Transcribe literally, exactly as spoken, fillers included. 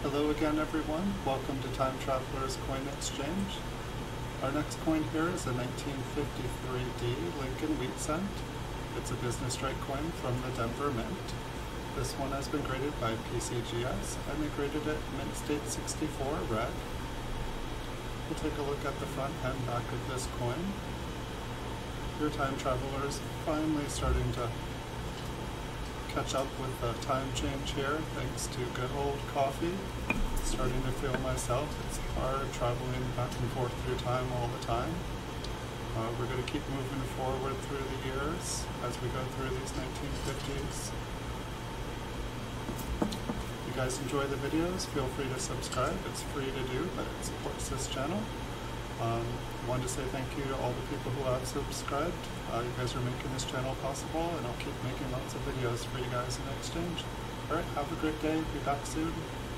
Hello again everyone, welcome to Time Traveler's Coin Exchange. Our next coin here is a nineteen fifty-three D Lincoln Wheat Cent. It's a business strike coin from the Denver Mint. This one has been graded by P C G S and they graded it Mint State sixty-four red. We'll take a look at the front and back of this coin. Your time traveler is finally starting to catch up with the time change here, thanks to good old coffee. Starting to feel myself. It's hard traveling back and forth through time all the time. Uh, we're going to keep moving forward through the years as we go through these nineteen fifties. If you guys enjoy the videos, feel free to subscribe. It's free to do, but it supports this channel. Um, I wanted to say thank you to all the people who have subscribed. Uh, you guys are making this channel possible, and I'll keep making lots of videos for you guys in exchange. Alright, have a great day. Be back soon.